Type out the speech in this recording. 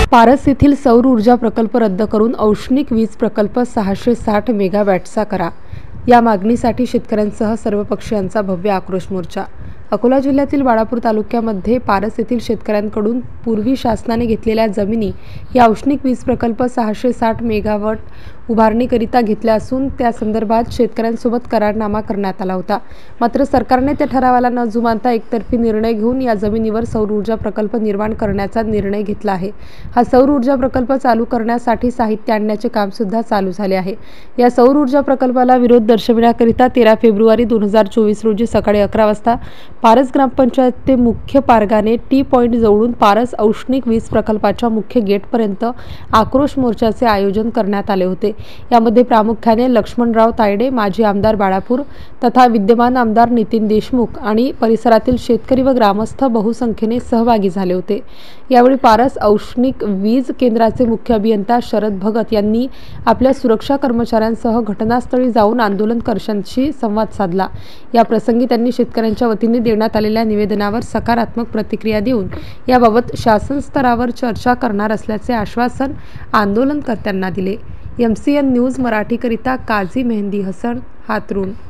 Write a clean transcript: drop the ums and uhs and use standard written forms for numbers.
पारस येथील सौर ऊर्जा प्रकल्प रद्द करून औष्णिक वीज प्रकल्प 660 मेगावॅटचा करा. या मागणीसाठी शेतकऱ्यांसह सर्व पक्षीयांचा भव्य आक्रोश मोर्चा. अकोला जिल्ह्यातील बाळापूर तालुक्यामध्ये पारस येथील शेतकऱ्यांकडून पूर्वी शासनाने घेतलेल्या जमिनी या औष्णिक वीज प्रकल्प 660 मेगावॉट उभारणीकरिता घेतल्या असून त्या संदर्भात शेतकऱ्यांसोबत करारनामा करण्यात आला होता. मात्र सरकारने त्या ठरावाला न जुमानता एकतर्फी निर्णय घेऊन या जमिनीवर सौर ऊर्जा प्रकल्प निर्माण करण्याचा निर्णय घेतला आहे. हा सौर ऊर्जा प्रकल्प चालू करण्यासाठी साहित्य आणण्याचे काम सुद्धा चालू झाले आहे. या सौर ऊर्जा प्रकल्पाला विरोध दर्शविण्याकरिता 13 फेब्रुवारी 2024 रोजी सकाळी 11 वाजता पारस ग्रामपंचायत ते मुख्य पारगाने टी पॉइंट जवळून पारस औष्णिक वीज प्रकल्पाच्या मुख्य गेटपर्यंत आक्रोश मोर्चाचे आयोजन करण्यात आले होते. यामध्ये प्रामुख्याने लक्ष्मणराव तायडे, माजी आमदार बाळापूर तथा विद्यमान आमदार नितीन देशमुख आणि परिसरातील शेतकरी व ग्रामस्थ बहुसंख्येने सहभागी झाले होते. यावेळी पारस औष्णिक वीज केंद्राचे मुख्य अभियंता शरद भगत यांनी आपल्या सुरक्षा कर्मचाऱ्यांसह घटनास्थळी जाऊन आंदोलनकर्त्यांशी संवाद साधला. या प्रसंगी त्यांनी शेतकऱ्यांच्या वतीने देण्यात आलेल्या निवेदनावर सकारात्मक प्रतिक्रिया देऊन याबाबत शासन स्तरावर चर्चा करणार असल्याचे आश्वासन आंदोलनकर्त्यांना दिले. MCN न्यूज मराठीकरिता काझी मेहंदी हसन, हातरून.